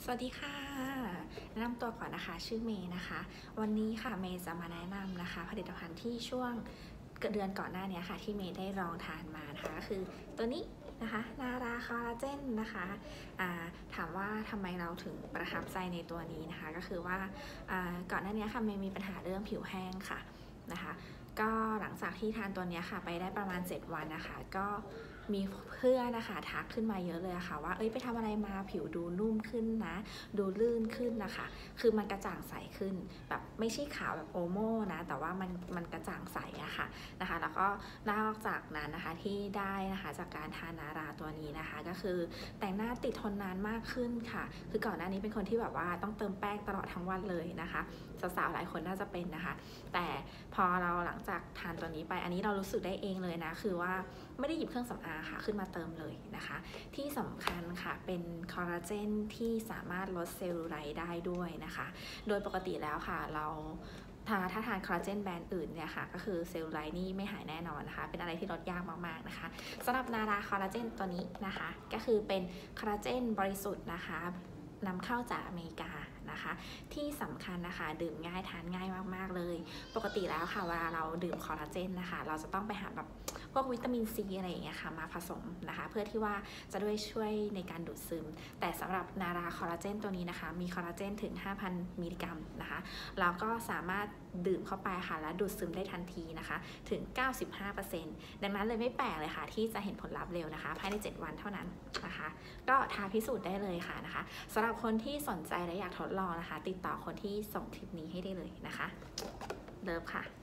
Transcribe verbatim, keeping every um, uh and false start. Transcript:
สวัสดีค่ะแนะนำตัวก่อนนะคะชื่อเมย์นะคะวันนี้ค่ะเมย์จะมาแนะนำนะคะผลิตภัณฑ์ที่ช่วงเดือนก่อนหน้านี้ค่ะที่เมย์ได้ลองทานมานะคะก็คือตัวนี้นะคะนาราคอลลาเจนนะคะถามว่าทำไมเราถึงประทับใจในตัวนี้นะคะก็คือว่าก่อนหน้านี้ค่ะเมย์มีปัญหาเรื่องผิวแห้งค่ะนะคะก็หลังจากที่ทานตัวนี้ค่ะไปได้ประมาณเจ็ดวันนะคะก็มีเพื่อนนะคะทักขึ้นมาเยอะเลยค่ะว่าเอ้ยไปทำอะไรมาผิวดูนุ่มขึ้นนะดูลื่นขึ้นนะคะคือมันกระจ่างใสขึ้นแบบไม่ใช่ขาวแบบโอโม่นะแต่ว่ามันมันกระจ่างใสอะค่ะนะคะแล้วก็นอกจากนั้นนะคะที่ได้นะคะจากการทานนาราตัวนี้นะคะก็คือแต่งหน้าติดทนนานมากขึ้นค่ะคือก่อนหน้านี้เป็นคนที่แบบว่าต้องเติมแป้งตลอดทั้งวันเลยนะคะสาวๆหลายคนน่าจะเป็นนะคะแต่พอเราหลังจากทานตัวนี้ไปอันนี้เรารู้สึกได้เองเลยนะคือว่าไม่ได้หยิบเครื่องสำอางค่ะขึ้นมาเติมเลยนะคะที่สำคัญค่ะเป็นคอลลาเจนที่สามารถลดเซลลูไลท์ได้ด้วยนะคะโดยปกติแล้วค่ะเราถ้าถ้าทานคอลลาเจนแบรนด์อื่นเนี่ยค่ะก็คือเซลลูไลท์นี่ไม่หายแน่นอนนะคะเป็นอะไรที่ลดยากมากๆนะคะสำหรับนาราคอลลาเจนตัวนี้นะคะก็คือเป็นคอลลาเจนบริสุทธิ์นะคะนำเข้าจากอเมริกานะคะที่สำคัญนะคะดื่มง่ายทานง่ายมากๆเลยปกติแล้วค่ะเวลาเราดื่มคอลลาเจนนะคะเราจะต้องไปหาแบบพวกวิตามินซีอะไรอย่างเงี้ยค่ะมาผสมนะคะเพื่อที่ว่าจะด้วยช่วยในการดูดซึมแต่สำหรับนาราคอลลาเจนตัวนี้นะคะมีคอลลาเจนถึง ห้าพัน มิลลิกรัมนะคะแล้วก็สามารถดื่มเข้าไปค่ะและดูดซึมได้ทันทีนะคะถึง เก้าสิบห้าเปอร์เซ็นต์ ดังนั้นเลยไม่แปลกเลยค่ะที่จะเห็นผลลัพธ์เร็วนะคะภายในเจ็ดวันเท่านั้นนะคะก็ทาพิสูจน์ได้เลยค่ะนะคะสำหรับคนที่สนใจและอยากทดลองนะคะติดต่อคนที่ส่งคลิปนี้ให้ได้เลยนะคะเลิฟค่ะ